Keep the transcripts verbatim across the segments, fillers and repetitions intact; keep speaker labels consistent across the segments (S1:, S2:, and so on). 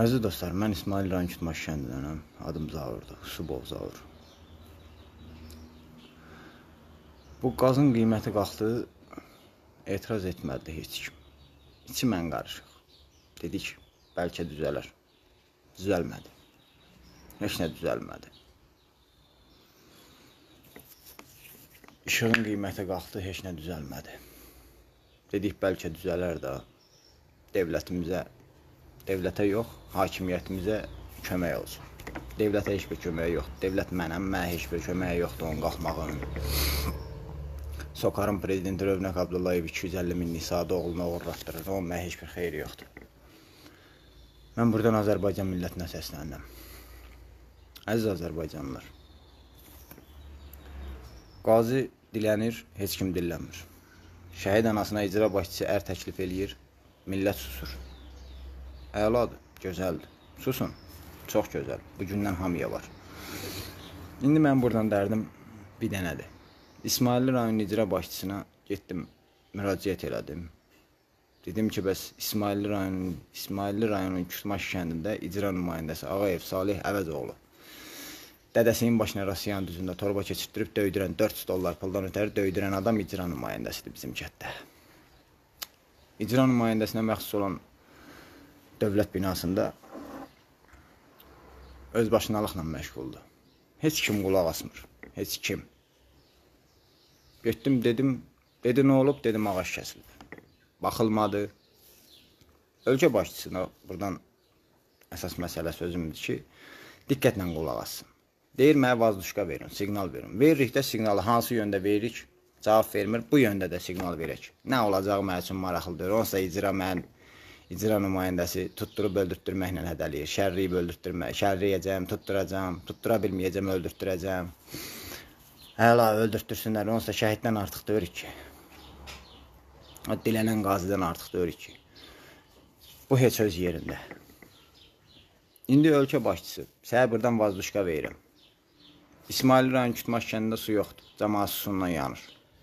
S1: Əziz dostlar, mən İsmail rayon Kütmaş kəndinəm. Adım Zavurdur, Subov Zavur. Bu qazın qiyməti qalxdı, etiraz etmədi heç kim. İçi mən qarışıq. Dedik, bəlkə düzələr. Düzəlmədi. Heç nə düzəlmədi. İşığın qiyməti qalxdı, heç nə düzəlmədi. Dedik, bəlkə düzələr də devlətimizə, devlətə yox, hakimiyyətimizə kömək olsun. Devlətə heç bir kömək yoxdur. Devlət mənəm, mənə heç bir kömək yoxdur onun qalxmağının. Sokarın prezidenti Rövnək Abdullayev iki yüz əlli min Nisa'da oğluna uğurlatdırır. Onun mənə heç bir xeyri yoxdur. Mən buradan Azərbaycan millətinə səslənirəm. Əziz Azərbaycanlılar, qazi dilənir, heç kim dillənmir. Şəhid anasına icra başçısı ər təklif eləyir, millət susur. Əladır, gözəldir. Susun, çox gözəl. Bugündən hamıya var. İndi mən buradan dərdim bir dənədir. İsmailli rayon icra başçısına getdim, müraciət elədim. Dedim ki, bəs İsmailli rayonun, İsmailli rayonun Kütmaş kəndində icra nümayəndəsi Ağayev Salih Əvəzoğlu dədəsinin başına Rasiyan düzündə torba keçirtdirib döydürən dörd yüz dollar puldan ötəri döydürən adam icra nümayəndəsidir bizim kənddə. İcra nümayəndəsinə məxsus olan dövlət binasında özbaşınalıqla məşğuldur. Heç kim qulaq asmır. Heç kim. Getdim, dedim, dedi nə olub? Dedim, ağac kəsilib. Baxılmadı. Ölkə başçısına buradan əsas məsələ sözümdür ki, diqqətlə qulaq assın. Deyir, mənə vazduşqa verin, siqnal verin. Veririk də siqnalı hansı yöndə veririk? Cavab vermir, bu yöndə də siqnal verək. Nə olacağı mənə üçün maraqlıdır. Onsa icra mən, icra nümayəndəsi tutturub öldürtdürməklə hədəliyir. Şərriyib öldürtdürmək, şərriyəcəm, tutturacam, tuttura bilməyəcəm, öldürtdürəcəm. Həla öldürtdürsünlər, onsa şəhiddən artıq deyirik ki. O dilənən qazidən artıq deyirik ki. Bu heç öz yerində. İndi ölkə başçısı, səhə buradan vazduşqa verirəm. İsmail rayon Kütmaş kəndində su yoxdur, cəmaat susundan yanır.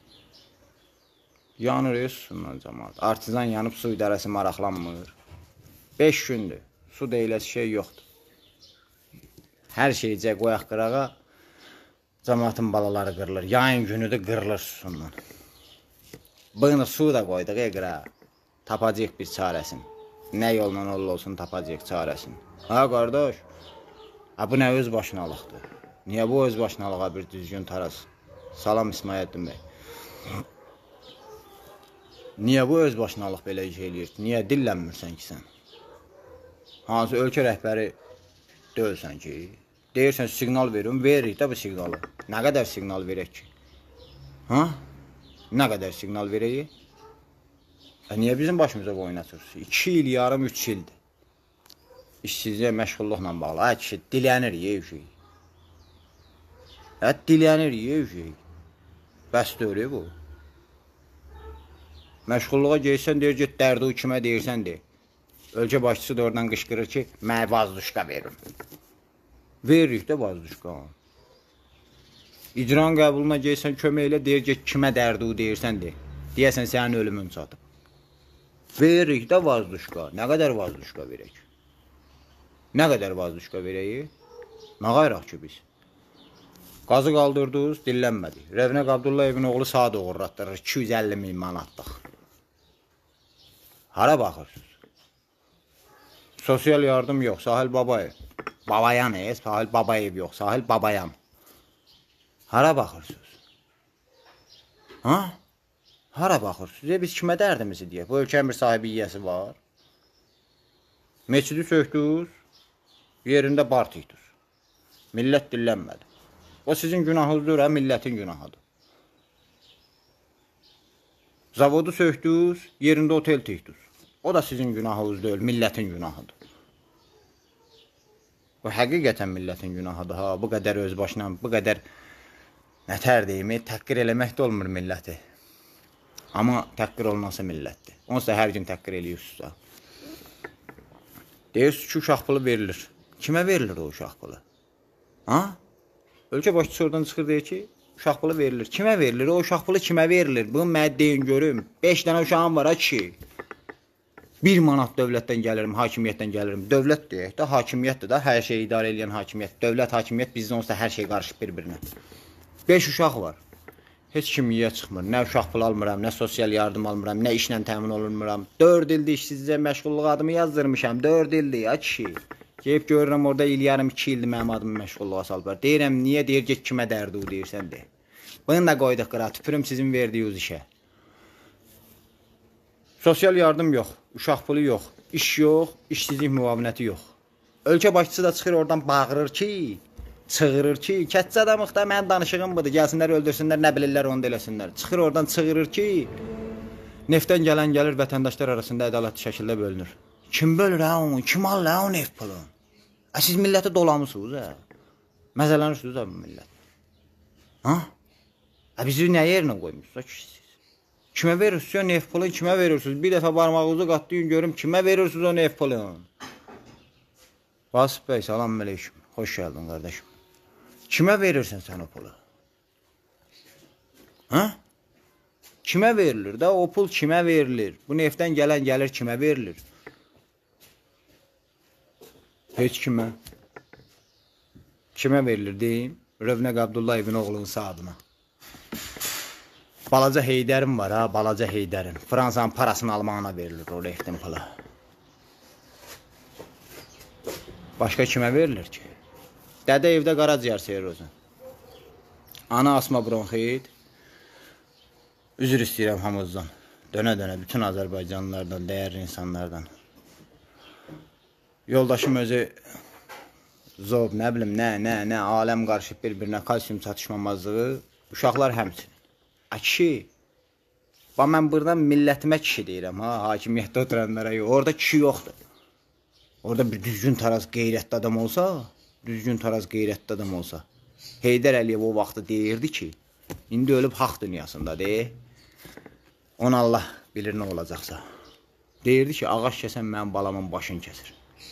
S1: Yanır, ya susundan cəmaat. Artizan yanıb su idarəsi maraqlanmır. beş gündür, su deyiləsi şey yoxdur. Hər şeycə qoyaq qırağa, cəmaatın balaları qırılır. Yayın günü də qırılır susundan. Bığını su da qoyduq, ey qırağa. Tapacaq bir çarəsini. Nə yolla olursa olsun tapacaq çarəsini. Ha, qardaş, ha, bu nə öz başınalıqdır? Niyə bu öz başınalığa bir düzgün taraz? Salam İsmail'din bəy. Niyə bu öz başınalıq belə şey eləyir? Niyə dillənmirsən ki sən? Hansı ölkə rəhbəri deyilsən ki? Deyirsən siqnal verin, veririk də bu siqnalı. Nə qədər siqnal verək ki? Ha? Nə qədər siqnal verək? E, niyə bizim başımıza boyun açırsın? iki il, yarım, üç ildir. İşsizliyə məşğulluqla bağlı. Hə kişi, dilənir, yeyəcək. Hə, dilənir, yeyəcək. Bəs deyir bu. Məşğulluğa geysən, deyir, get dərdi kimə deyirsən, deyir. Ölkə başçısı da oradan qışqırır ki, mənə vazduşqa verin. Veririk də vazduşqa. İcran qəbuluna geysən, kömək elə, deyir, get kimə dərdi deyirsən, deyir. Deyəsən, sənin ölümün çatıb. Veririk də vazduşqa. Nə qədər vazduşqa verək? Nə qədər vazduşqa verək? Nə qayraq ki biz? Qazı qaldırdınız, dillənmədik. Rövnək Abdullayevin oğlu saat uğurlatdırır, iki yüz əlli min manatlıq. Hara baxırsınız? Sosial yardım yox, Sahil Babayev. Babayan, e, Sahil Babayev yox, Sahil Babayan. Hara baxırsınız? Ha? Hara baxırsınız? E, biz kimə dərdimizi deyək? Bu ölkənin bir sahibi yiyəsi var. Meçidi söktünüz, yerində bar tikdiniz. Millət dillənmədi. O sizin günahınızdır, hə, millətin günahıdır. Zavodu söktünüz, yerində otel tikdiniz. O da sizin günahınız deyil, millətin günahıdır. Bu həqiqətən millətin günahıdır, ha, bu qədər özbaşına, bu qədər nətər deyimi, təqqir eləmək də olmur milləti. Amma təqqir olunası millətdir. Onsuz da hər gün təqqir eləyirsiniz. Deyirsiniz ki, uşaq pulu verilir. Kimə verilir o uşaq pulu? Ha? Ölkə başçısı oradan çıxır deyir ki, uşaq pulu verilir. Kimə verilir? O uşaq pulu kimə verilir? Bunu mənə deyin görüm. beş dənə uşağım var, ha kişi. bir manat dövlətdən gəlirim, hakimiyyətdən gəlirim. Dövlət deyək də, hakimiyyətdir də, hər şeyi idarə edən hakimiyyət. Dövlət, hakimiyyət bizdə onsuz da hər şey qarışıb bir-birinə. beş uşaq var. Heç kim yiyə çıxmır. Nə uşaq pul almıram, nə sosial yardım almıram, nə işlə təmin olunmuram. dörd ildir işsizcə məşğulluq adımı yazdırmışam. dörd ildir ya kişi. Gəlib görürəm orada il yarım iki ildir mənim adımı məşğulluğa salıblar. Deyirəm, niyə deyir, get kimə dərdi o deyirsən de. Bunu da qoyduq qıra, tüpürüm sizin verdiyiniz işə. Sosial yardım yox, uşaq pulu yox, iş yox, işsizlik müavinəti yox. Ölkə başçısı da çıxır oradan bağırır ki, çığırır ki, kətçi adamıq da mənim danışığım budur, gəlsinlər öldürsünlər, nə bilirlər onu da eləsinlər. Çıxır oradan çığırır ki, neftdən gələn gəlir, vətəndaşlar arasında ədalətli şəkildə bölünür. Kim bölür hə onu, kim alır hə o neft pulu? Ə, siz milləti dolamısınız hə? Məzələnirsiniz hə bu millət? Ha? Ə, bizi nə yerinə qoymuşsunuz ki siz? Kimə verirsiniz o neft pulunu, kimə verirsiniz? Bir dəfə barmağınızı qatlayın görüm, kimə verirsiniz o neft pulunu? Vasif bəy, salam aleyküm. Xoş gəldin qardaşım. Kimə verirsən sən o pulu? Hə? Kimə verilir də? O pul kimə verilir? Bu neftdən gələn gəlir kimə verilir? Heç kimə. Kimə verilir deyim? Rövnəq Abdullayevin oğlunun saadına. Balaca Heydərim var ha, balaca Heydərin. Fransanın parasını almağına verilir o neftin pulu. Başqa kimə verilir ki? Dədə evdə qaraciyər seyirozun. Ana asma bronxit. Üzr istəyirəm hamımızdan. Dönə-dönə bütün Azərbaycanlılardan, dəyərli insanlardan. Yoldaşım özü zob, nə bilim, nə, nə, nə, aləm qarışıb bir-birinə, kalsium çatışmamazlığı, uşaqlar həmçinin. A kişi, bax mən buradan millətimə kişi deyirəm, ha, hakimiyyətdə oturanlara yox, orada kişi yoxdur. Orada bir düzgün taraz qeyrətli adam olsa, düzgün taraz qeyrətli adam olsa, Heydər Əliyev o vaxtı deyirdi ki, indi ölüb haq dünyasında deyir, onu Allah bilir nə olacaqsa. Deyirdi ki, ağaç kəsən mənim balamın başını kəsir.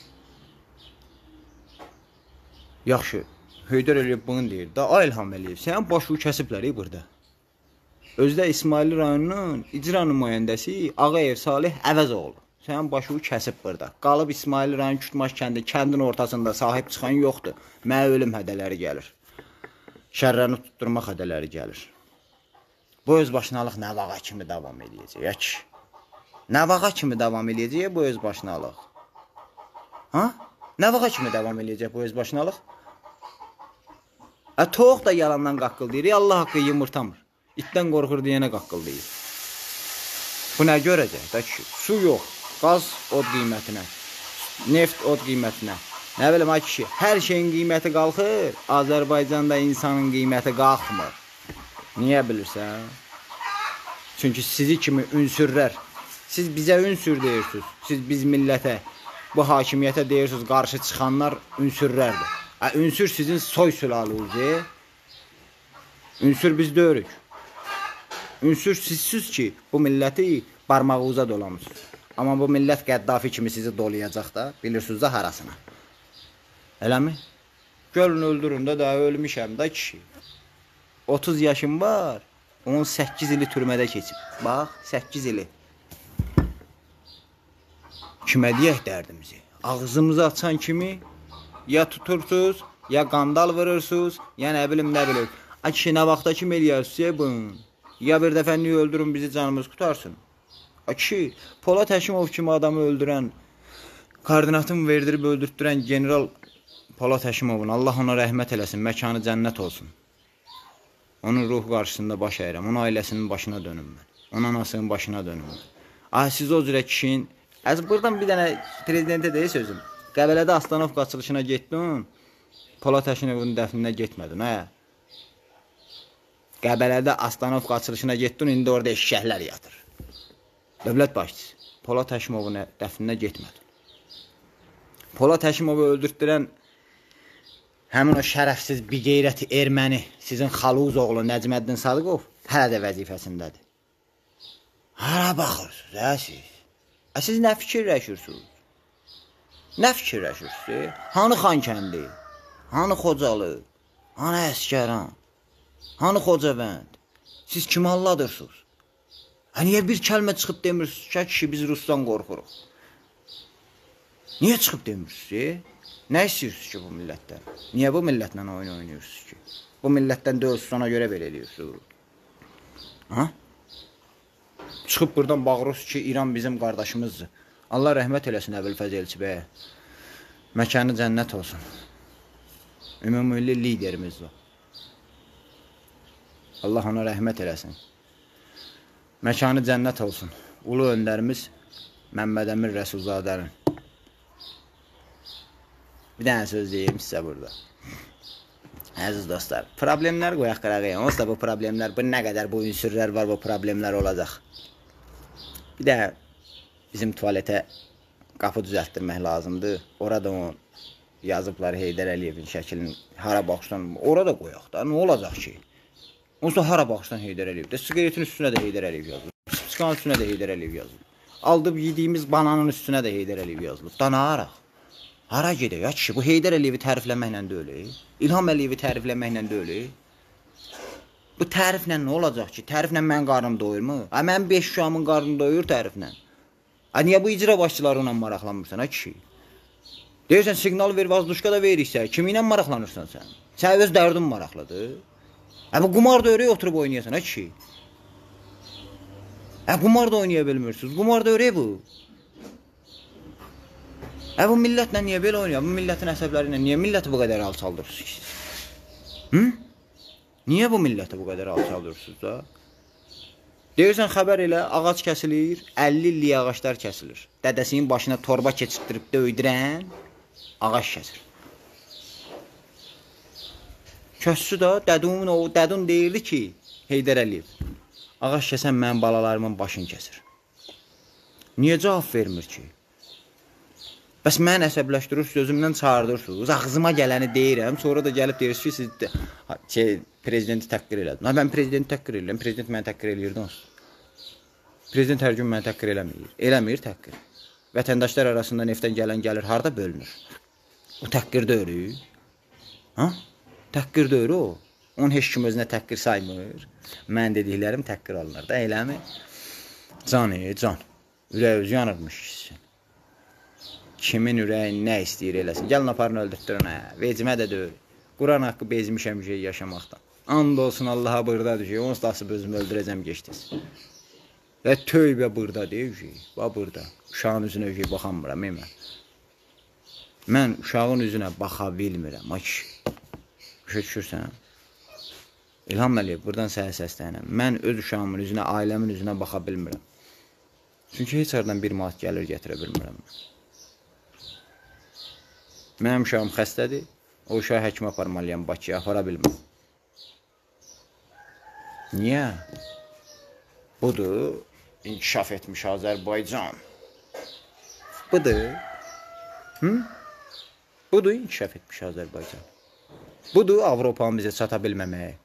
S1: Yaxşı, Heydər Əliyev bunu deyir, da İlham Əliyev, sənin başını kəsiblər burada. Özdə İsmail rayonunun icra nümayəndəsi Ağayev Salih Əvəzoğlu. Sənin başını kəsib burada. Qalıb İsmail rayon Kütmaş kəndi, kəndin ortasında sahib çıxan yoxdur. Mənə ölüm hədələri gəlir. Şərrəni tutturmaq hədələri gəlir. Bu özbaşınalıq nə vaqa kimi davam edəcək ki? Nə vaqa kimi davam edəcək bu özbaşınalıq? Ha? Nə vaqa kimi davam edəcək bu özbaşınalıq? Ə, toğ da yalandan qaqqıldayır. Allah haqqı yumurtamır. İtdən qorxur deyənə qaqqıldayır. Bu nə görəcək? Da ki, su yox. Qaz od qiymətinə, neft od qiymətinə, nə bilim ay kişi, hər şeyin qiyməti qalxır, Azərbaycanda insanın qiyməti qalxmır. Niyə bilirsən? Çünki sizi kimi ünsürlər, siz bizə ünsür deyirsiniz, siz biz millətə, bu hakimiyyətə deyirsiniz, qarşı çıxanlar ünsürlərdir. Ə, ünsür sizin soy sülalınızdır, ünsür biz deyirik. Ünsür sizsiz ki, bu milləti barmağınıza dolamısınız. Amma bu millət Qəddafi kimi sizi dolayacaq da, bilirsiniz də harasına. Eləmi? Görün öldürün də, daha ölmüşəm da kişi. otuz yaşım var, on səkkiz ili türmədə keçib. Bax, səkkiz ili. Kimə deyək dərdimizi? Ağzımızı açan kimi ya tutursunuz, ya qandal vurursunuz, ya nə bilim, nə bilim. A kişi, nə vaxta kim eləyərsiniz bunu? Ya bir dəfə niyə öldürün, bizi canımız qutarsın? A kişi, Polat Həşimov kimi adamı öldürən, koordinatını verdirib öldürtdürən general Polat Həşimovun, Allah ona rəhmət eləsin, məkanı cənnət olsun. Onun ruh qarşısında baş əyirəm, onun ailəsinin başına dönüm mən, onun anasının başına dönüm mən. Ah, siz o cürə kişinin, əz buradan bir dənə prezidentə deyil sözüm, Qəbələdə Astanovka açılışına getdin, Polat Həşimovun dəfninə getmədin, hə? Qəbələdə Astanovka açılışına getdin, indi orada eşşəklər yatır. Dövlət başçısı, Polat Həşimovun dəfninə getmədi. Polat Həşimovu öldürtdürən həmin o şərəfsiz, biqeyrəti erməni, sizin xaluz oğlu Nəcməddin Sadıqov hələ də vəzifəsindədir. Hara baxırsınız, hə siz? Ə, siz nə fikirləşirsiniz? Nə fikirləşirsiniz? Hanı Xankəndi? Hanı Xocalı? Hanı Əskəran? Hanı Xocavənd? Siz kimi anladırsınız? Hə, niyə bir kəlmə çıxıb demirsiniz ki, kişi biz Rusdan qorxuruq? Niyə çıxıb demirsiniz? Nə istəyirsiniz ki bu millətdən? Niyə bu millətlə oyun oynuyorsunuz ki? Bu millətdən deyilsiniz, ona görə belə ediyorsunuz. Ha? Çıxıb buradan bağırıyorsunuz ki, İran bizim qardaşımızdır. Allah rəhmət eləsin Əbülfəz Elçi bəyə. Məkanı cənnət olsun. Ümumilli liderimiz o. Allah ona rəhmət eləsin. Məkanı cənnət olsun. Ulu öndərimiz Məmməd Əmir Rəsulzadənin. Bir dənə söz deyim sizə burada. Əziz dostlar, problemlər qoyaq qırağıya. Onsuz da bu problemlər, bu nə qədər bu ünsürlər var, bu problemlər olacaq. Bir də bizim tualetə qapı düzəltdirmək lazımdır. Orada o yazıblar Heydər Əliyevin şəklini hara baxışdan, orada qoyaq da, nə olacaq ki? Onsuz da hara baxışdan Heydər Əliyev də, siqaretin üstünə də Heydər Əliyev yazılır, psikanın üstünə də Heydər Əliyev yazılır, aldıb yediyimiz bananın üstünə də Heydər Əliyev yazılır. Da nə araq? Hara gedək ya kişi? Bu Heydər Əliyevi tərifləməklə deyil, İlham Əliyevi tərifləməklə deyil. Bu təriflə nə olacaq ki? Təriflə mənim qarnım doyurmu? Ha, mənim beş uşağımın qarnını doyur təriflə. Ha, niyə bu icra başçıları ilə maraqlanmırsan ha kişi? Deyirsən, siqnal ver, vazduşka da verirsə, kimi ilə maraqlanırsan sən? Sən öz dərdin maraqlıdır. Ha, bu qumar da öyrək oturub oynayasan ha kişi? Ha, qumar da oynaya bilmirsiniz. Qumar da öyrək bu. Ha, bu millətlə niyə belə oynayır? Bu millətin əsəbləri ilə niyə milləti bu qədər alçaldırırsınız? Hı? Niyə bu milləti bu qədər alçaldırırsınız da? Deyirsən, xəbər elə, ağac kəsilir, əlli illik ağaçlar kəsilir. Dədəsinin başına torba keçirtdirib döydürən ağac kəsir. Kössü da, dədun, o dədun deyirdi ki, Heydər Əliyev, ağac kəsən mənim balalarımın başını kəsir. Niyə cavab vermir ki? Bəs mən əsəbləşdirirsiniz, özümdən çağırdırsınız, ağzıma gələni deyirəm, sonra da gəlib deyirsiniz ki, siz şey, prezidenti təqqir elədim. Mən prezidenti təqqir eləyirəm, prezident məni təqqir eləyirdi onsuz. Prezident hər gün məni təqqir eləmir, eləmir təqqir. Vətəndaşlar arasında neftdən gələn gəlir, harada bölünür? O təqqir deyir. Ha? Təqqir deyir o. Onun heç kim özünə təqqir saymır. Mən dediklərim təqqir alınır da, eləmi? Can, ey, can. Ürək özü yanırmış kişisin. Kimin ürəyi nə istəyir eləsin. Gəlin aparın öldürdürün, hə. Vecimə də deyir. Quran haqqı bezmişəm şey yaşamaqdan. And olsun Allaha burada düşür. Onsuz da asıb özümü öldürəcəm geçdiniz. Və tövbə burada deyir ki, bax burada. Uşağın üzünə şey baxamıram, mən. Mən uşağın üzünə baxa bilmirəm, ay kişi. Başa düşürsən? İlham Əliyev, buradan sənə səslənəm. Mən öz uşağımın üzünə, ailəmin üzünə baxa bilmirəm. Çünki heç aradan bir manat gəlir gətirə bilmirəm. Mənim uşağım xəstədir. O uşağı həkimə aparmalıyam, Bakıya apara bilməm. Niyə? Budur, inkişaf etmiş Azərbaycan. Budur. Hı? Budur, inkişaf etmiş Azərbaycan. Budur, Avropanın bizə çata bilməməyi.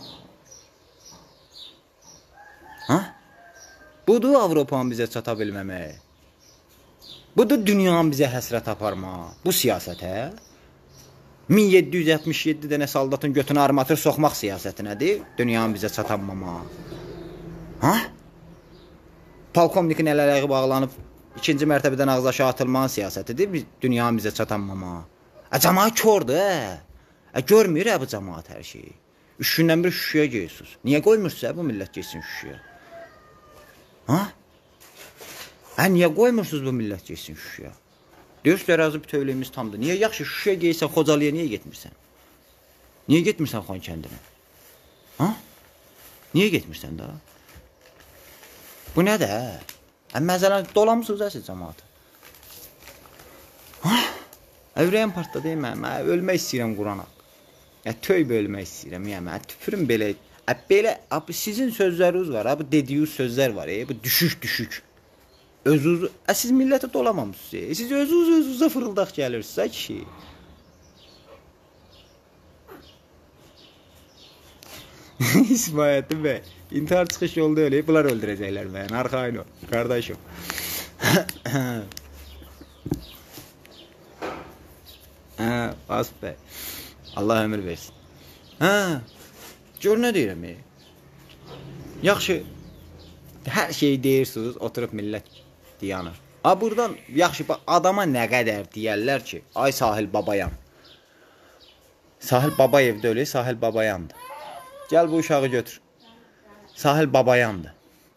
S1: Ha? Budur, Avropanın bizə çata bilməməyi. Budur, dünyanın bizə həsrət aparma. Bu siyasətə min yeddi yüz yetmiş yeddi dənə saldatın götünə armatır soxmaq siyasəti nədir? Dünyanın bizə çatanmama. Ha? Polkovnikin əl-ələyi bağlanıb ikinci mərtəbədən ağız aşağı atılmanın siyasətidir. Dünyanın bizə çatanmama. Ə, cəmaat kördur, ə. Ə, görmür ə bu cəmaat hər şeyi. Üç gündən bir şüşüyə geysiz. Niyə qoymursunuz ə bu millət geysin şüşüyə? Ha? Hə, niyə qoymursunuz bu millət geysin şüşüyə? Deyirsiniz, ərazi bütövlüyümüz tamdır. Niyə yaxşı şüşüyə geysən, Xocalıya niyə getmirsən? Niyə getmirsən Xan kəndinə? Ha? Niyə getmirsən da? Bu nədir hə? Hə, məzələn, dolamısınız əsiz cəmaatı. Ha? Ürəyim partda deyim mən, mən ölmək istəyirəm Qurana. Hə, tövbə ölmək istəyirəm, yəni, hə, tüpürüm belə. Hə, belə, sizin sözləriniz var, hə, bu dediyiniz sözlər var, hə, bu düşük-düşük. Özünüz, ə, siz millətə dolamamısınız, siz özünüz özünüzə fırıldaq gəlirsiniz, ə kişi. İsmayəttin bəy, intihar çıxış yolda öləyib, bunlar öldürəcəklər mən, arxayın ol, qardaşım. Hə, Asf bəy, Allah ömür versin. Hə, gör nə deyirəm, ey. Yaxşı, hər şeyi deyirsiniz, oturub millət diyanır. A, buradan, yaxşı, adama nə qədər deyərlər ki, ay Sahil Babayan. Sahil Babayev də öyle, Sahil Babayandır. Gəl bu uşağı götür. Sahil Babayandır.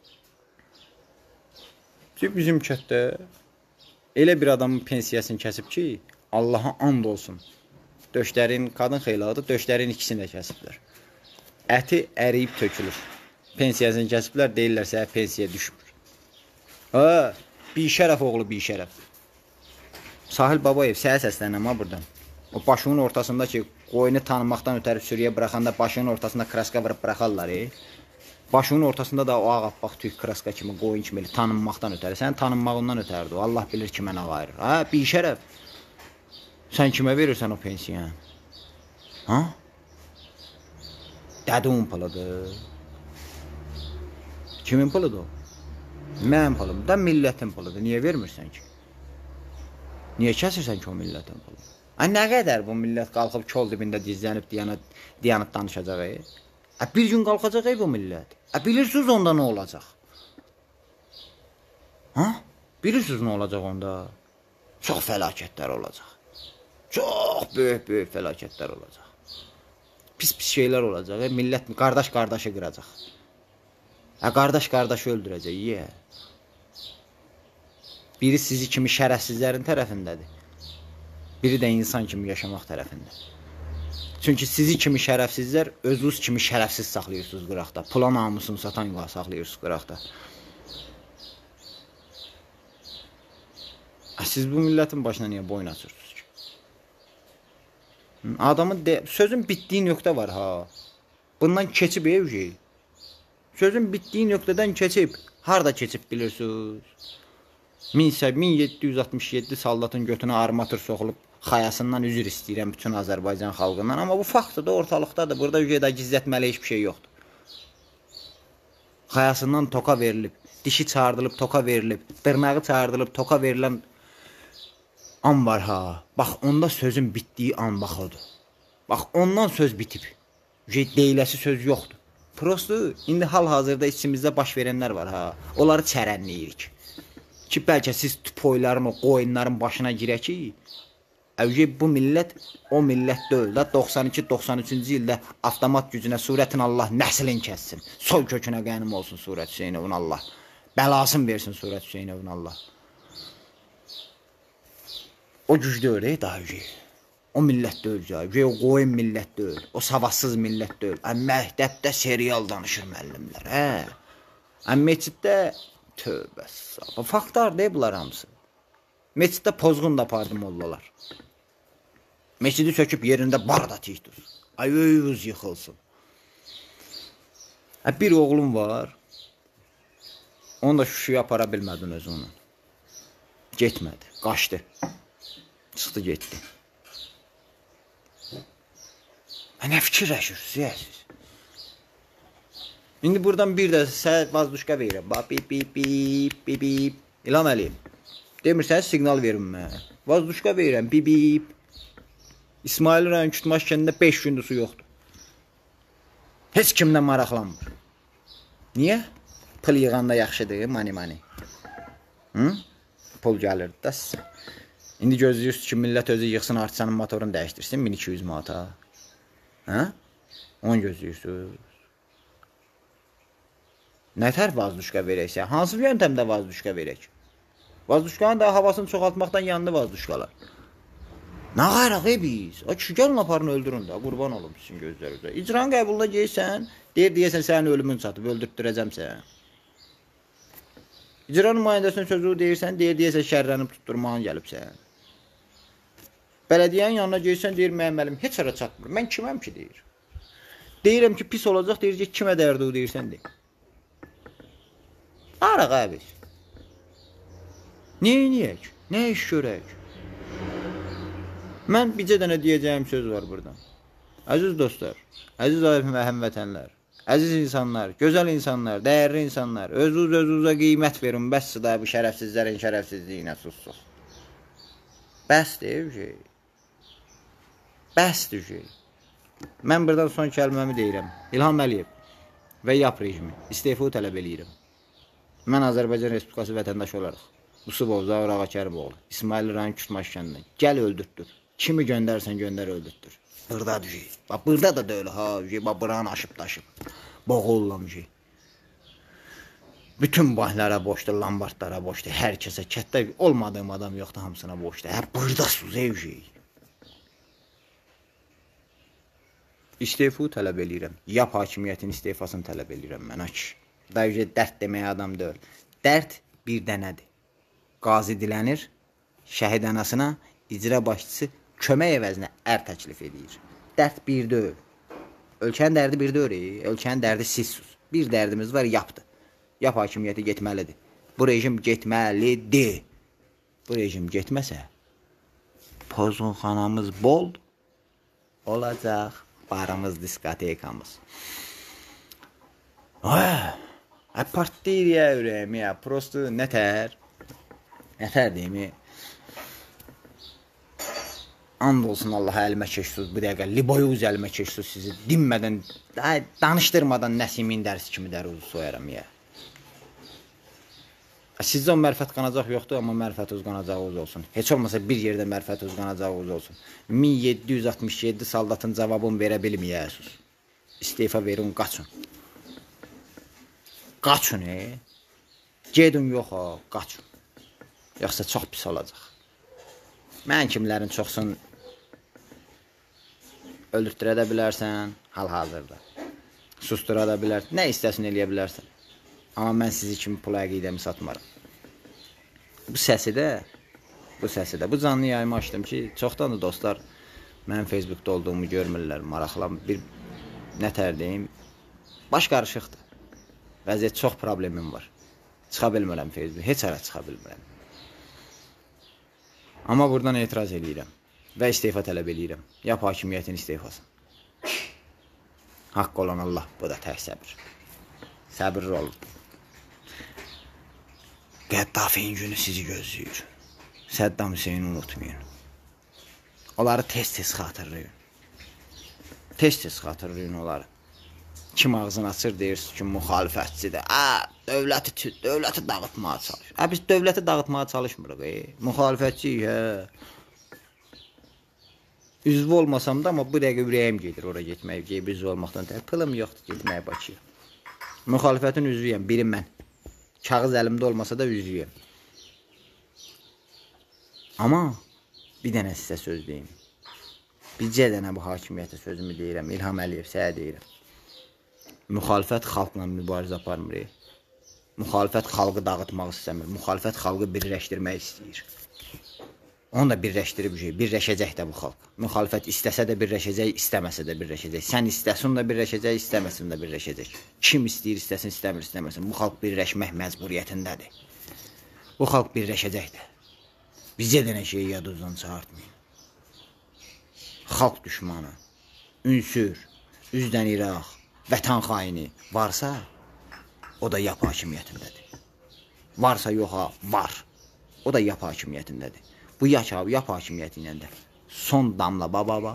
S1: Bizim kətdə elə bir adamın pensiyasını kəsib ki, Allaha and olsun. Döşlərin, qadın xeyladı, döşlərin ikisini də kəsiblər. Əti əriyib tökülür. Pensiyasını kəsiblər, deyirlər sənə pensiya düşmür. Ha, bir şərəf oğlu, bir şərəf. Sahil Babayev, sənə səslənəm ha buradan. O başının ortasında ki, qoyunu tanımaqdan ötərib sürüyə bıraxanda başının ortasında kraska vırıb bıraxarlar. E? Başının ortasında da o ağappaq tük kraska kimi, qoyun kimi tanınmaqdan ötəri. Sən tanınmağından ötərdi o. Allah bilir kimə nə qayırır. Ha, bir şərəf. Sən kimə verirsən o pensiyanı? Ha? Dədun pılıdır. Kimin pılıdır o? Mənim pılım da millətin pılıdır. Niyə vermirsən ki? Niyə kəsirsən ki o millətin pılını? Ha, nə qədər bu millət qalxıb kol dibində dizlənib diyanıb danışacaq? E? Ha, bir gün qalxacaq ey bu millət. Ha, bilirsiniz onda nə olacaq? Ha? Bilirsiniz nə olacaq onda? Çox fəlakətlər olacaq. Çox böyük-böyük fəlakətlər olacaq. Pis-pis şeylər olacaq. E? Millət qardaş-qardaşı qıracaq. Ha, qardaş-qardaşı öldürəcək. Yeah. Biri sizi kimi şərəfsizlərin tərəfindədir. Biri də insan kimi yaşamaq tərəfində. Çünki sizi kimi şərəfsizlər özünüz kimi şərəfsiz saxlayırsınız qıraqda. Pula namusunu satan yuva saxlayırsınız qıraqda. Siz bu millətin başına niyə boyun açırsınız ki? Adamın de sözün bitdiyi nöqtə var ha. Bundan keçib evci. Sözün bitdiyi nöqtədən keçib. Harda keçib bilirsiniz? min yeddi yüz altmış yeddi saldatın götünə armatır soxulub xayasından üzr istəyirəm bütün Azərbaycan xalqından. Amma bu faktdır da ortalıqdadır. Burada ücədə gizlətməli heç bir şey yoxdur. Xayasından toka verilib, dişi çağırdılıb toka verilib, dırnağı çağırdılıb toka verilən an var ha. Bax onda sözün bitdiyi an bax odur. Bax ondan söz bitib. Ücət deyiləsi söz yoxdur. Prosto indi hal-hazırda içimizdə baş verənlər var ha. Onları çərənləyirik. Ki bəlkə siz tüpoyların, o qoyunların başına girək ki, əvcə bu millət o millət deyil də doxsan iki doxsan üçüncü ildə avtomat gücünə surətin Allah nəslin kəssin. Soy kökünə qənim olsun surət Hüseynovun Allah. Bəlasın versin surət Hüseynovun Allah. O güc deyil ey daha öcə. O millət deyil ya. O qoyun millət deyil. O savadsız millət deyil. Məktəbdə serial danışır müəllimlər. Hə. Əm meçiddə tövbə sağ. Faktlar deyil bunlar hamısı. Meçiddə pozğun da apardı mollalar. Meçidi söküb yerində barda tikdir. Ay öyüz yıxılsın. Bir oğlum var. Onu da şuşuya apara bilmədin özü onu. Getmədi. Qaçdı. Çıxdı getdi. Nə fikirləşirsiniz ya siz? İndi buradan bir də sənə vazduşka verirəm. Bax, bip, bip, bip, bip, bip. İlham Əliyev. Demirsən, siqnal verin mənə. Vazduşka verirəm, bip, bip. İsmail rayon Kütmaş kəndində beş gündür su yoxdur. Heç kimdən maraqlanmır. Niyə? Pıl yığanda yaxşıdır, mani mani. Hı? Pul gəlir də sizə. İndi gözləyirsiniz ki, millət özü yıxsın, artisanın motorunu dəyişdirsin, min iki yüz manata. Hə? Onu gözləyirsiniz. Nətər vazduşka verəksə? Hansı yöntəmdə vazduşka verək? Vazduşkanın da havasını çoxaltmaqdan yandı vazduşkalar. Nə qayraq ey biz? O kişi gəlin aparın öldürün də, qurban olum sizin gözlərinizə. İcran qəbuluna geysən, deyir deyəsən sənin ölümün çatıb, öldürtdürəcəm səni. İcra nümayəndəsinin sözü deyirsən, deyir deyəsən şərrənib tutturmağın gəlib səni. Bələdiyyənin yanına geysən, deyir mənim əlim heç ara çatmır. Mən kiməm ki deyir. Deyirəm ki pis olacaq, deyir ki kimə dərdi o deyirsən deyir. Araq abi. Nə eləyək? Nə iş görək? Mən bircə dənə deyəcəyim söz var buradan. Əziz dostlar, əziz alim və həmvətənlər, əziz insanlar, gözəl insanlar, dəyərli insanlar, özünüz özünüzə qiymət verin, bəsdir da bu şərəfsizlərin şərəfsizliyinə sussuq. Bəsdir şey. Bəsdir şey. Mən buradan son kəlməmi deyirəm. İlham Əliyev və YAP rejimi istefa tələb eləyirəm. Mən Azərbaycan Respublikası vətəndaşı olaraq Yusubov Zaur Ağakərimoğlu, İsmail rayon Kütmaş kəndindən. Gəl öldürtdür. Kimi göndərsən göndər öldürtdür. Burada düşey. Bax burada da deyil ha. Bax buranı aşıb daşıb. Boğullam şey. Bütün bahlara boşdur, lambardlara boşdur. Hər kəsə kətdə olmadığım adam yoxdur, hamısına boşdur. Hə buradasınız ey şey. İstefu tələb eləyirəm. Yap hakimiyyətin istefasını tələb eləyirəm mən aç. Dayıcı dərd deməyə adam deyil. Dərd bir dənədir. Qazi dilənir, şəhid anasına icra başçısı kömək əvəzinə ər təklif edir. Dərd bir deyil. Ölkənin dərdi bir deyil. Ölkənin dərdi sizsiniz. Bir dərdimiz var, yapdı. Yap hakimiyyəti getməlidir. Bu rejim getməlidir. Bu rejim getməsə, pozunxanamız bol olacaq. Barımız, diskotekamız. Ay, partiyaya ürəyim ya. Prosto nətər? Nətər deyim ya? And olsun Allaha əlimə keçsiniz bu dəqiqə. Liboyuz əlimə keçsiniz sizi. Dinmədən, danışdırmadan Nəsimin dərsi kimi dəruzu soyaram ya. Sizdə o mərfət qanacaq yoxdur, amma mərfət uzqanacağınız olsun. Heç olmasa bir yerdə mərfət uzqanacağınız olsun. min yeddi yüz altmış yeddi saldatın cavabını verə bilməyəsiniz. İstefa verin, qaçın. Qaçın, e. Gedin yox ha, qaçın. Yoxsa çox pis olacaq. Mən kimlərin çoxsun öldürtürə də bilərsən, hal-hazırda. Sustura da bilərsən, nə istəsin eləyə bilərsən. Amma mən sizi kimi pula əqidəmi satmaram. Bu səsi də, bu səsi də, bu canlı yayımı açdım ki, çoxdan da dostlar mənim Facebookda olduğumu görmürlər, maraqlan. Bir nətər deyim, baş qarışıqdır. Vəziyyət çox problemim var. Çıxa bilmirəm Facebookda, heç ara çıxa bilmirəm. Amma buradan etiraz eləyirəm və istefa tələb eləyirəm. Yap hakimiyyətin istefasını. Haqq olan Allah, bu da tək səbir. Səbirli olun. Qəddafin günü sizi gözləyir. Səddam Hüseyni unutmayın. Onları tez-tez xatırlayın. Tez-tez xatırlayın onları. Kim ağzını açır deyirsiniz ki, müxalifətçidir. Aa, dövləti, dövləti dağıtmağa çalışır. Aa, biz dövləti dağıtmağa çalışmırıq. E. Müxalifətçiyik, hə. Üzvü olmasam da, amma bu dəqiqə ürəyim gedir ora getməyə. Geyib üzvü olmaqdan deyil. Pılım yoxdur getməyə Bakıya. Müxalifətin üzvüyəm, biri mən. Kağız əlimdə olmasa da üzvüyəm. Amma bir dənə sizə söz deyim. Bircə dənə bu hakimiyyətə sözümü deyirəm. İlham Əliyev sənə deyirəm. Müxalifət xalqla mübarizə aparmır. Müxalifət xalqı dağıtmaq istəmir. Müxalifət xalqı birləşdirmək istəyir. Onu da birləşdirib şey, birləşəcək də bu xalq. Müxalifət istəsə də birləşəcək, istəməsə də birləşəcək. Sən istəsin də birləşəcək, istəməsin də birləşəcək. Kim istəyir, istəsin, istəmir, istəməsin. Bu xalq birləşmək məcburiyyətindədir. Bu xalq birləşəcək də. Bizə də nə şeyi yadınızdan çıxartmayın. Xalq düşmanı, ünsür, üzdən İraq, vətən xaini varsa, o da yap hakimiyyətindədir. Varsa yoxa, var. O da yap hakimiyyətindədir. Bu yap, yap hakimiyyəti ilə də son damla baba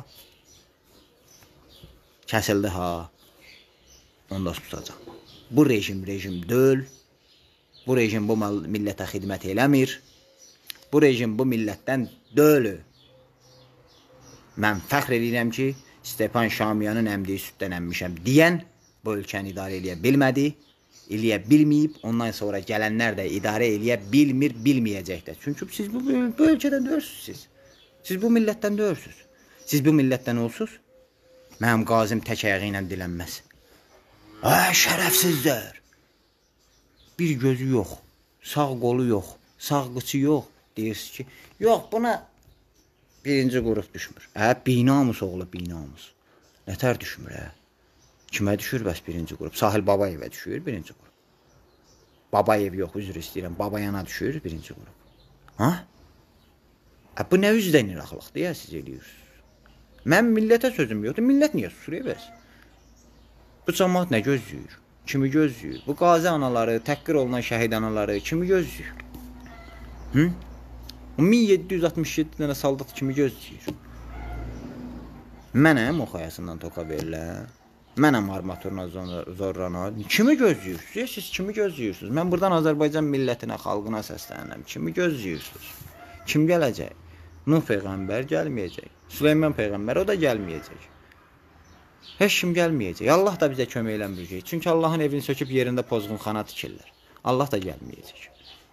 S1: kəsildi ha, onda tutacaq. Bu rejim rejim deyil, bu rejim bu millətə xidmət eləmir, bu rejim bu millətdən deyil. Mən fəxr edirəm ki, Stepan Şamiyanın əmdiyi süddən əmmişəm deyən bu ölkəni idarə eləyə bilmədi, eləyə bilməyib, ondan sonra gələnlər də idarə eləyə bilmir, bilməyəcək də. Çünki siz bu, bu ölkədən döyürsünüz siz. Siz bu millətdən döyürsünüz. Siz bu millətdən olsunuz, mənim qazim tək ayağı ilə dilənməz. Ə, şərəfsizlər. Bir gözü yox, sağ qolu yox, sağ qıçı yox. Deyirsiniz ki, yox, buna birinci qrup düşmür. Ə, binamus oğlu, binamus. Nətər düşmür, ə? Kimə düşür bəs birinci qrup? Sahil Babayevə düşür birinci qrup. Babayev yox, üzr istəyirəm. Babayana düşür birinci qrup. Ha? Ə, bu nə üzdən iraqlıqdır ya siz eləyirsiniz? Mən millətə sözüm yoxdur. Millət niyə susur bəs? Bu cəmaat nə gözləyir? Kimi gözləyir? Bu qazi anaları, təhqir olunan şəhid anaları kimi gözləyir? Hı? min yeddi yüz altmış yeddi dənə saldat kimi gözləyir? Mənəm o xayasından toka verilən. Mənəm armaturla zorlanan. Kimi gözləyirsiniz? Siz kimi gözləyirsiniz? Mən buradan Azərbaycan millətinə, xalqına səslənirəm. Kimi gözləyirsiniz? Kim gələcək? Nuh Peyğəmbər gəlməyəcək. Süleyman Peyğəmbər o da gəlməyəcək. Heç kim gəlməyəcək. Allah da bizə kömək eləməyəcək. Çünki Allahın evini söküb yerində pozğun xana tikirlər. Allah da gəlməyəcək.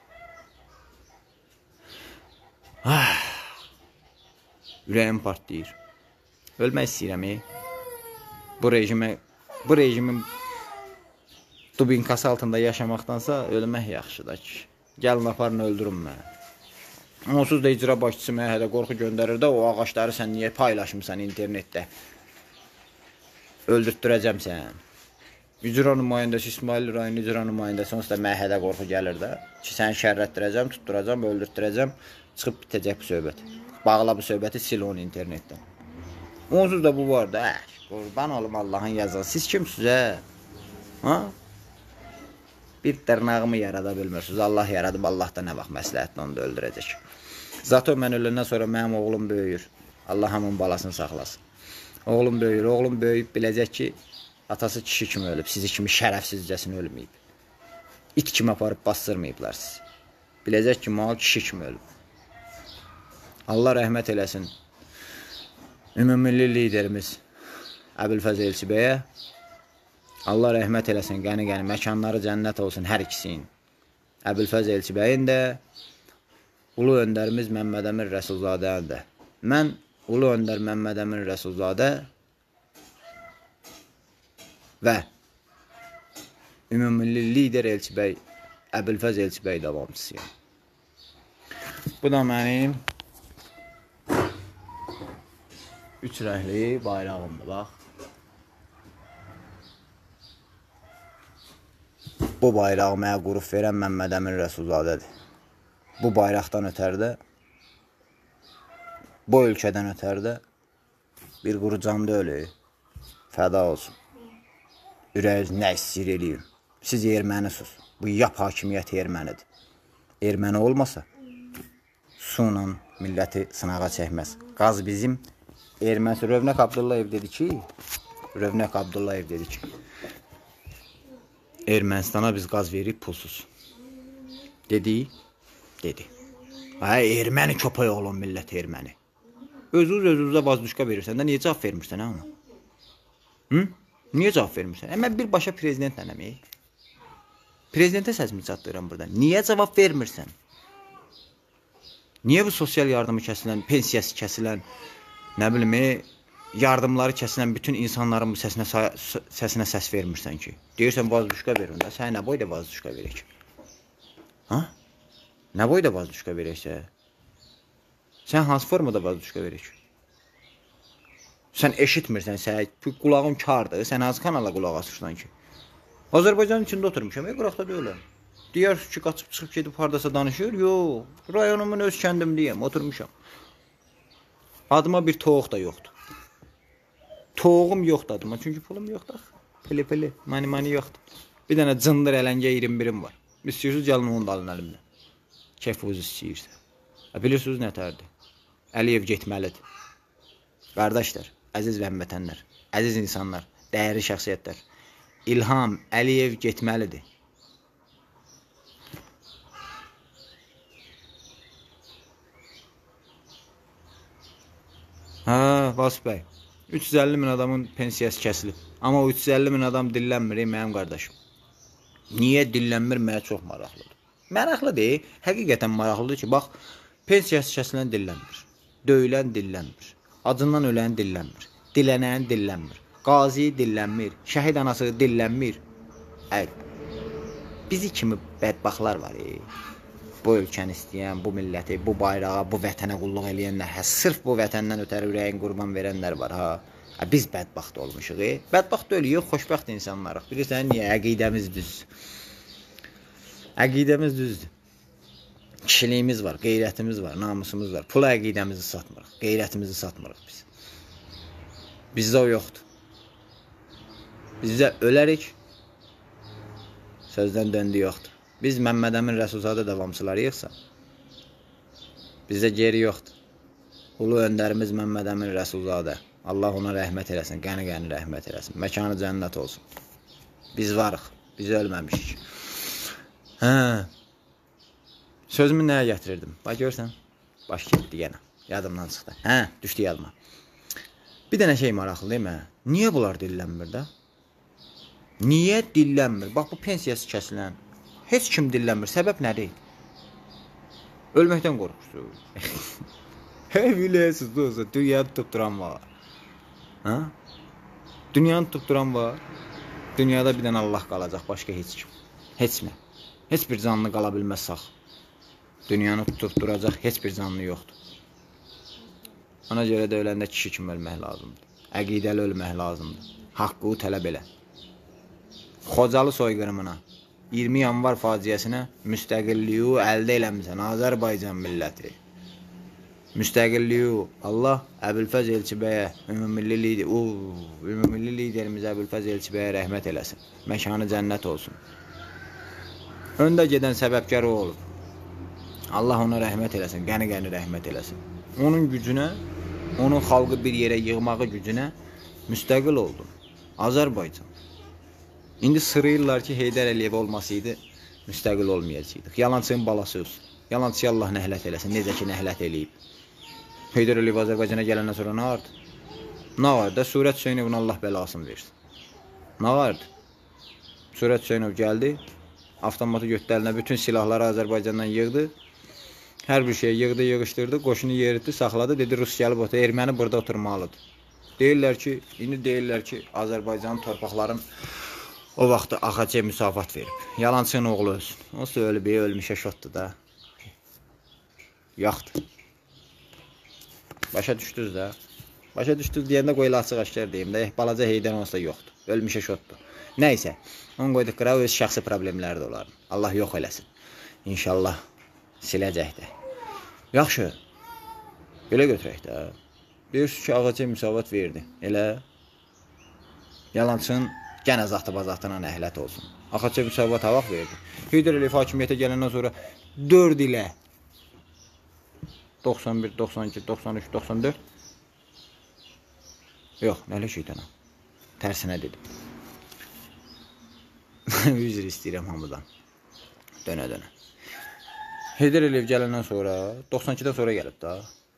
S1: Ah, ürəyim partlayır. Ölmək istəyirəm. Bu rejimə, bu rejimin dubinkası altında yaşamaqdansa ölmək yaxşıdır ki. Gəlin aparın öldürün məni. Onsuz da icra başçısı mənə hədə qorxu göndərir də, o ağaçları sən niyə paylaşmısan internetdə? Öldürtdürəcəm sən. İcra nümayəndəsi, İsmail rayon icra nümayəndəsi, onsuz da mənə hədə qorxu gəlir də. Ki, səni şərrətdirəcəm, tutturacam, öldürtdürəcəm, çıxıb bitəcək bu söhbət. Bağla bu söhbəti, sil onu internetdən. Onsuz da bu var da, əh, qurban olum Allahın yazığı. Siz kimsiniz, hə? Ha? Bir dırnağımı yarada bilmirsiniz. Allah yaradıb, Allah da nə vaxt məsləhətlə onu da öldürəcək. Zato mən öləndən sonra mənim oğlum böyüyür. Allah hamının balasını saxlasın. Oğlum böyüyür, oğlum böyüyüb biləcək ki, atası kişi kimi ölüb, sizi kimi şərəfsizcəsini ölməyib. İt kimi aparıb bastırmayıblar sizi. Biləcək ki, mal kişi kimi ölüb. Allah rəhmət eləsin. Ümumilli liderimiz Əbülfəz Elçibəyə. Allah rəhmət eləsin, qəni-qəni, məkanları cənnət olsun hər ikisinin. Əbülfəz Elçibəyin də, Ulu Öndərimiz Məmməd Əmin Rəsulzadənin də. Mən Ulu Öndər Məmməd Əmin Rəsulzadə və Ümumilli lider Elçibəy, Əbülfəz Elçibəy davamçısıyam. Bu da mənim üç rəhli bayrağımdır, bax. Bu bayrağı mənə qurub verən Məmməd Əmin Rəsulzadədir. Bu bayraqdan ötərdə, bu ölkədən ötərdə bir quru canda ölür, fəda olsun. Ürəyiniz nə istəyir eləyir. Siz ermənisiniz. Bu yap hakimiyyəti ermənidir. Erməni olmasa, su ilə milləti sınağa çəkməz. Qaz bizim ermənisi. Rövnək Abdullayev dedi ki, Rövnək Abdullayev dedi ki, Ermənistana biz qaz verib pulsuz. Dedi, dedi. Hə, erməni köpək olan millət erməni. Özünüz özünüzə vazduşka verirsən də, niyə cavab vermirsən, hə ona? Hı? Niyə cavab vermirsən? E, mən birbaşa prezidentlənəm, e? Prezidentə səsimi çatdırıram burada. Niyə cavab vermirsən? Niyə bu sosial yardımı kəsilən, pensiyası kəsilən, nə bilim, e, yardımları kəsilən bütün insanların bu səsinə, səsinə səs vermirsən ki? Deyirsən, vazduşka verin də, sən nə boyda vazduşka verək? Ha? Nə boyda vazduşka verəksə? Sən hansı formada vazduşka verək? Sən eşitmirsən, sən qulağın kardır, sən hansı kanala qulaq asırsan ki? Azərbaycanın içində oturmuşam, e, qıraqda deyiləm. Deyərsiniz ki, qaçıb çıxıb gedib haradasa danışır, yox, rayonumun öz kəndimdiyəm, oturmuşam. Adıma bir toğuq da yoxdur. Toğum yoxdur adıma, çünki pulum yoxdur. Pili pili, mani mani yoxdur. Bir dənə cındır ələngə iyirmi birim var. İstəyirsiniz, gəlin onu da alın əlimdən. Keyfiniz istəyirsə. Bilirsiniz nətərdir? Əliyev getməlidir. Qardaşlar, əziz və həmvətənlər, əziz insanlar, dəyərli şəxsiyyətlər. İlham Əliyev getməlidir. Hə, Vasif bəy. üç yüz əlli min adamın pensiyası kəsilib. Amma o üç yüz əlli min adam dillənmir, mənim qardaşım. Niyə dillənmir, mənə çox maraqlıdır. Maraqlı deyil, həqiqətən maraqlıdır ki, bax, pensiyası kəsilən dillənmir. Döyülən dillənmir. Acından ölən dillənmir. Dilənən dillənmir. Qazi dillənmir. Şəhid anası dillənmir. Əl. Bizi kimi bədbaxtlar var. E. Bu ölkəni istəyən, bu milləti, bu bayrağa, bu vətənə qulluq eləyənlər, hə, sırf bu vətəndən ötəri ürəyin qurban verənlər var, ha. Hə, biz bədbaxt olmuşuq, e. Bədbaxt ölüyük, xoşbəxt insanlarıq. Bilirsən, niyə? Əqidəmiz düzdür. Əqidəmiz düzdür. Kişiliyimiz var, qeyrətimiz var, namusumuz var. Pula əqidəmizi satmırıq, qeyrətimizi satmırıq biz. Bizdə o yoxdur. Bizdə ölərik, sözdən döndü yoxdur. Biz Məmməd Əmin Rəsulzadə davamçılarıyıqsa, bizdə geri yoxdur. Ulu öndərimiz Məmməd Əmin Rəsulzadə. Allah ona rəhmət eləsin, qəni-qəni rəhmət eləsin. Məkanı cənnət olsun. Biz varıq, biz ölməmişik. Hə. Sözümü nəyə gətirirdim? Bax, görsən, baş getdi yenə. Yadımdan çıxdı. Hə, düşdü yadıma. Bir dənə şey maraqlı deyil mi? Niyə bunlar dillənmir də? Niyə dillənmir? Bax, bu pensiyası kəsilən. Heç kim dillənmir. Səbəb nədir? Ölməkdən qorxursun. Hə, biləsiz, dostlar. Dünyanı tutduran var. Ha? Dünyanı tutduran var. Dünyada bir dənə Allah qalacaq, başqa heç kim. Heç nə. Heç bir canlı qala bilməz sağ. Dünyanı tutduracaq heç bir canlı yoxdur. Ona görə də öləndə kişi kimi ölmək lazımdır. Əqidəli ölmək lazımdır. Haqqı tələb elə. Xocalı soyqırımına, iyirmi yanvar faciəsinə müstəqilliyi əldə eləmişsən Azərbaycan milləti. Müstəqilliyi Allah Əbülfəz Elçibəyə, ümumilli lider, ümumilli liderimiz Əbülfəz Elçibəyə rəhmət eləsin. Məkanı cənnət olsun. Öndə gedən səbəbkar o olub. Allah ona rəhmət eləsin, qəni-qəni rəhmət eləsin. Onun gücünə, onun xalqı bir yerə yığmağı gücünə müstəqil oldun. Azərbaycan. İndi sırayırlar ki, Heydər Əliyev olmasaydı, müstəqil olmayacaqdıq. Yalançının balası olsun. Yalançıya Allah nəhlət eləsin, necə ki nəhlət eləyib. Heydər Əliyev Azərbaycana gələndən sonra nə vardı? Nə vardı? Surət Hüseynovun Allah bəlasını versin. Nə vardı? Surət Hüseynov gəldi, avtomatı götdəlinə bütün silahları Azərbaycandan yığdı. Hər bir şeyi yığdı, yığışdırdı, qoşunu yeritdi, saxladı, dedi Rus gəlib otur, erməni burada oturmalıdır. Deyirlər ki, indi deyirlər ki, Azərbaycanın torpaqların o vaxtı A X C müsavat verib. Yalançının oğlu ölsün. O ölüb, ölmüşə şotdur da. Yaxdır. Başa düşdünüz də. Başa düşdünüz deyəndə qoyla açıq aşkar deyim də. Balaca Heydər olsa yoxdur. Ölmüşə şotdur. Nəysə, onu qoyduq qıra, öz şəxsi problemləri də olar. Allah yox eləsin. İnşallah siləcək də. Yaxşı. Belə götürək də. Deyirsiniz ki, A X C müsavat verdi. Elə yalançının gənə zatı-bazatına nəhlət olsun. A X C müsavat havaq verdi. Heydər Əliyev hakimiyyətə gələndən sonra dörd ilə doxsan bir, doxsan iki, doxsan üç, doxsan dörd yox, nələ şeytana. Tərsinə dedim. Üzr istəyirəm hamıdan. Dönə-dönə. Heydər Əliyev gələndən sonra doxsan ikidən sonra gəlib da.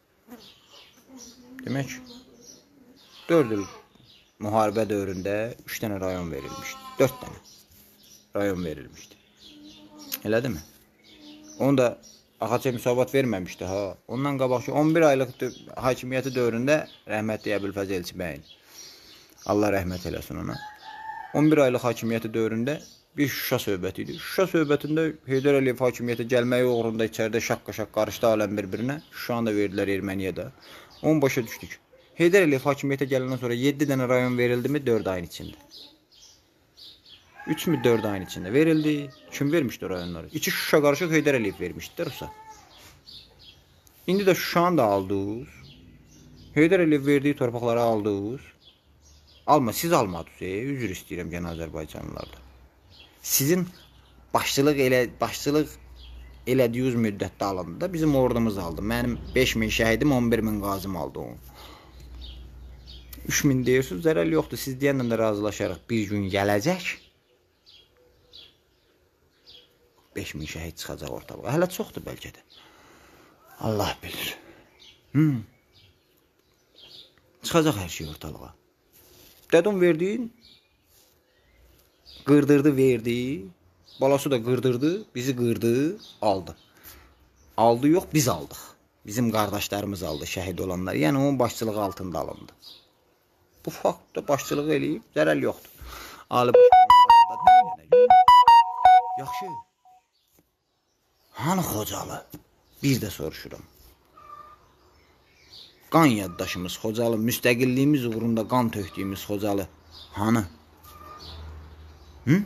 S1: Demək, dörd il müharibə dövründə üç dənə rayon verilmişdi. dörd dənə rayon verilmişdi. Elədi mi? Onu da A X C müsavat verməmişdi ha. Ondan qabaq ki, on bir aylıq hakimiyyəti dövründə rəhmətli Əbülfəz Elçibəyin. Allah rəhmət eləsin ona. on bir aylıq hakimiyyəti dövründə bir Şuşa söhbəti idi. Şuşa söhbətində Heydər Əliyev hakimiyyətə gəlməyi uğrunda içəridə şaqqa-şaq qarışdı aləm bir-birinə. Şuşanı da verdilər Erməniyə də. Onu başa düşdük. Heydər Əliyev hakimiyyətə gələndən sonra yeddi dənə rayon verildi mi dörd ayın içində? üç mü dörd ayın içində verildi. Kim vermişdi o rayonları? İki Şuşa qarışıq Heydər Əliyev vermişdi də Rusa. İndi də Şuşanı da aldınız. Heydər Əliyev verdiyi torpaqları aldınız. Alma, siz almadınız. E, üzr istəyirəm gənə Azərbaycanlılarda. Sizin başçılıq elə başçılıq elədiyiniz müddətdə alındı da bizim ordumuz aldı. Mənim beş min şəhidim, on bir min qazım aldı onu. üç min deyirsiniz, zərəl yoxdur. Siz deyəndən də razılaşarıq. Bir gün gələcək. beş min şəhid çıxacaq ortalığa. Hələ çoxdur bəlkə də. Allah bilir. Hmm. Çıxacaq hər şey ortalığa. Dədum verdiyin, qırdırdı, verdi. Balası da qırdırdı, bizi qırdı, aldı. Aldı yox, biz aldıq. Bizim qardaşlarımız aldı, şəhid olanlar. Yəni, onun başçılığı altında alındı. Bu faktda başçılıq eləyib, zərəl yoxdur. Ali başkanlar. Yaxşı. Hanı Xocalı? Bir də soruşuram. Qan yaddaşımız Xocalı, müstəqilliyimiz uğrunda qan tökdüyümüz Xocalı. Hanı? Hı?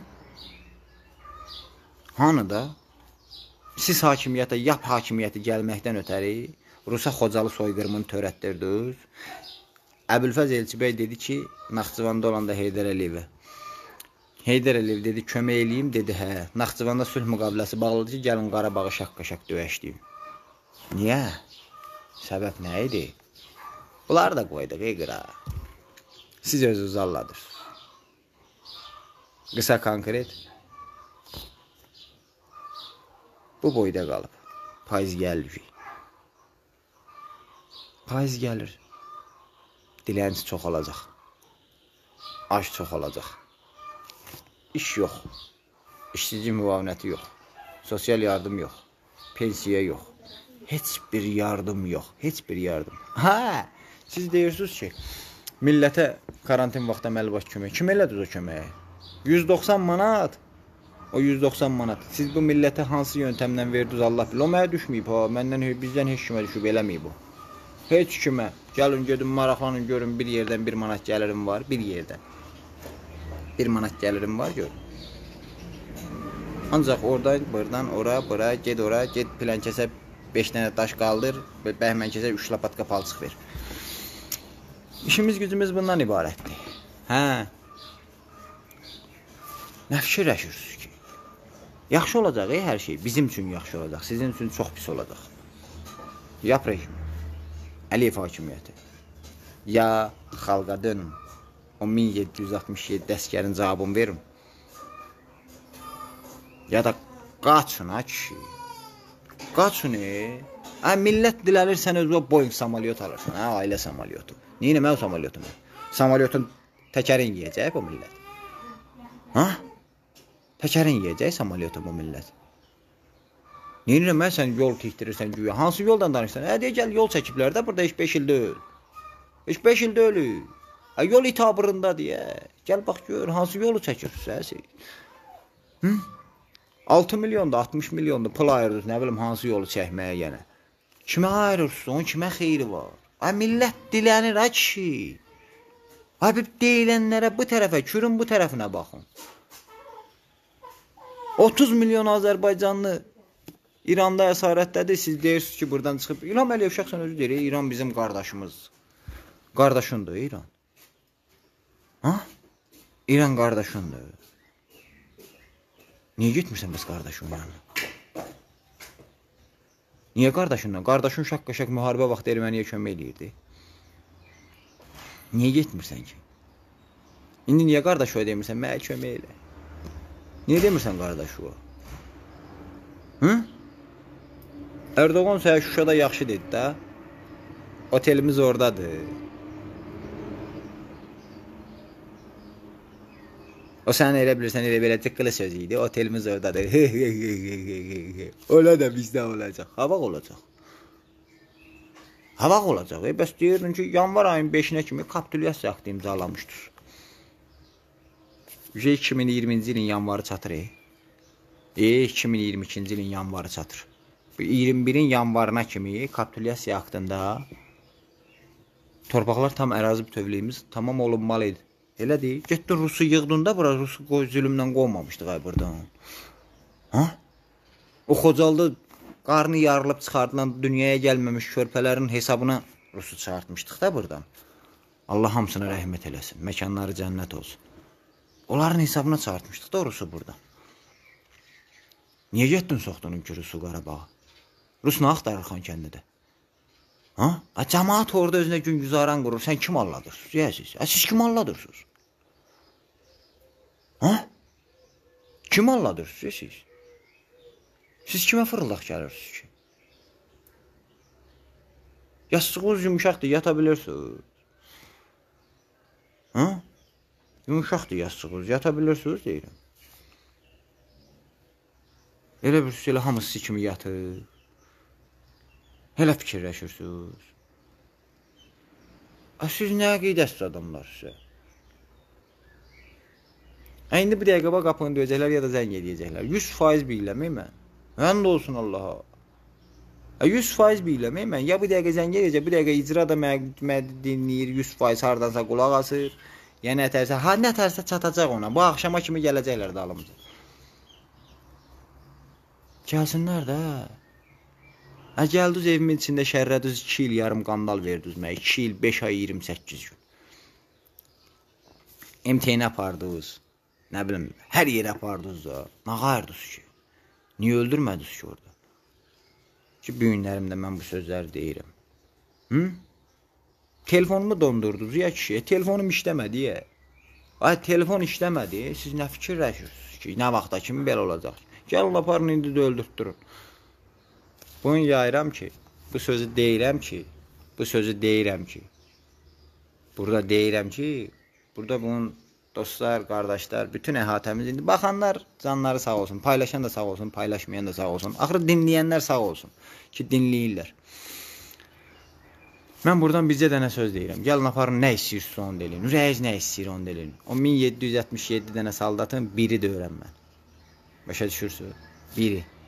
S1: Hanı da? Siz hakimiyyətə, yap hakimiyyəti gəlməkdən ötəri Rusa Xocalı soyqırımını törətdirdiniz. Əbülfəz Elçibəy dedi ki, Naxçıvanda olanda Heydər Əliyevə. Heydər Əliyev dedi, kömək eləyim, dedi, hə. Naxçıvanda sülh müqaviləsi bağladı ki, gəlin Qarabağı şaqqa-şaq döyəşdiyim. Niyə? Səbəb nə idi? Bunları da qoyduq, ey qıra. Siz özünüz Allah'dır. Qısa konkret. Bu boyda qalıb. Payız gəlir. Payız gəlir. Dilənçi çox olacaq. Aş çox olacaq. İş yox. İşsizlik müavinəti yox. Sosial yardım yox. Pensiya yox. Heç bir yardım yox. Heç bir yardım. Ha, siz deyirsiniz ki, millətə karantin vaxtı əməli baş kömək. Kim elədir o köməyi? yüz doxsan manat. O yüz doxsan manat. Siz bu millətə hansı yöntəmdən verdiniz Allah bilir. O mənə düşməyib ha. Məndən, bizdən heç kimə düşüb eləməyib o. Heç kimə. Gəlin gedin maraqlanın görün bir yerdən bir manat gəlirim var. Bir yerdən. Bir manat gəlirim var görün. Ancaq oradan, buradan, ora, bura, ged ora, ged plan kəsə beş dənə daş qaldır. Bəhmən kəsə üç lapatka palçıq ver. İşimiz gücümüz bundan ibarətdir. Hə. Nə fikirləşirsiniz ki? Yaxşı olacaq, ey, hər şey. Bizim üçün yaxşı olacaq. Sizin üçün çox pis olacaq. Yap rejim. Əliyev hakimiyyəti. Ya xalqa dönün. O min yeddi yüz altmış yeddi əskərin cavabını verin. Ya da qaçın, ha kişi. Qaçın, ey. Hə, millət diləlir, sən özü Boeing samolyot alırsan, hə, ailə samolyotu. Niyə nə mənim samolyotum? Samolyotun təkərin yiyəcək bu millət. Ha? Təkərin yiyəcək samolyotu bu millət. Niyə mən sən yol tikdirirsən güya? Hansı yoldan danışsan? Hə, deyə gəl, yol çəkiblər də burada heç beş ildə öl. Heç beş ildə ölür. Hə, yol itabırında deyə. Gəl bax gör, hansı yolu çəkirsiniz, hə? Hı? altı milyonda, altmış milyonda pul ayırırız, nə bilim, hansı yolu çəkməyə yenə. Kimə ayırırsınız, onun kimə xeyri var? Hə, millət dilənir, hə kişi. Hə, deyilənlərə bu tərəfə, kürün bu tərəfinə baxın. otuz milyon Azərbaycanlı İranda əsarətdədir, siz deyirsiniz ki, buradan çıxıb. İlham Əliyev şəxsən özü deyir, İran bizim qardaşımız. Qardaşındır İran. Ha? İran qardaşındır. Niyə getmirsən biz qardaşın yanına? Niyə qardaşınla? Qardaşın şaq-qaşaq müharibə vaxtı erməniyə kömək eləyirdi. Niyə getmirsən ki? İndi niyə qardaş o demirsən? Mənə kömək elə. Niyə demirsən qardaş o? Hı? Erdoğan sənə Şuşada yaxşı dedi də. Otelimiz oradadır. O sən elə bilirsən, elə belə tıqqılı söz idi. Otelimiz oradadır. Öyle də bizdə olacaq. Havaq olacaq. Havaq olacaq. E, bəs deyirdin ki, yanvar ayın beşinə kimi kapitulyasiya aktı imzalamışdır. iki min iyirminci ilin yanvarı çatır. E, e iki min iyirmi ikinci ilin yanvarı çatır. iyirmi birin yanvarına kimi kapitulyasiya aktında torpaqlar tam ərazi bütövlüyümüz tamam olunmalıydı. Elə deyil. Getdin Rusu yığdın da, bura Rusu zülümdən qovmamışdıq ay buradan. Ha? O Xocalda qarnı yarılıb çıxardılan dünyaya gəlməmiş körpələrin hesabına Rusu çıxartmışdıq da buradan. Allah hamısına rəhmət eləsin. Məkanları cənnət olsun. Onların hesabına çıxartmışdıq da Rusu buradan. Niyə getdin soxdunun ki Rusu Qarabağa? Rus nə axtarır Xankəndidə? Ha? Ha, cəmaat orada özünə gün güzaran qurur. Sən kim alladırsınız? Yəsiz. Ha, siz kim alladırsınız? Ha? Kim alladırsınız siz? Siz kimə fırıldaq gəlirsiniz ki? Yastığınız yumuşaqdır, yata bilirsiniz. Ha? Yumuşaqdır yastığınız, yata bilirsiniz deyirəm. Elə bir elə hamısı kimi yatır. Elə fikirləşirsiniz. Siz nə qeydəsiz adamlar sizə? İndi bir dəqiqə bax qapını döyəcəklər ya da zəng edəcəklər. yüz faiz bilirləmək mən. Hənd olsun Allaha. yüz faiz bilirləmək mən. Ya bu dəqiqə zəng edəcək, bu dəqiqə icra da məni dinləyir, yüz faiz hardansa qulaq asır. Ya nətərsə, ha nətərsə çatacaq ona. Bu axşama kimi gələcəklər dalımıza. Gəlsinlər də. Hə, gəldiniz evimin içində şərrədiniz, iki il yarım qandal verdiniz mənə. iki il, beş ay, iyirmi səkkiz gün. M T N apardınız. Nə bilim, hər yerə apardınız da. Nə qayırdınız ki? Niyə öldürmədiniz ki orada? Ki, bu günlərimdə mən bu sözləri deyirəm. Hı? telefonumu dondurdunuz ya kişi. E, telefonum işləmədi ya. Ay telefon işləmədi. Siz nə fikirləşirsiniz ki, nə vaxta kimi belə olacaq? Gəlin aparın indi də öldürtdürün. Bunu yayıram ki, bu sözü deyirəm ki, bu sözü deyirəm ki, burada deyirəm ki, burada bunun dostlar, qardaşlar, bütün əhatəmiz indi baxanlar canları sağ olsun, paylaşan da sağ olsun, paylaşmayan da sağ olsun. Axırı dinləyənlər sağ olsun ki, dinləyirlər. Mən buradan bizə dənə söz deyirəm. Gəlin aparın nə istəyirsiniz onu deyin. Ürəyiniz nə istəyir onu deyin. O min yeddi yüz altmış yeddi dənə saldatın biri də öyrənmən. Başa düşürsünüz? Biri.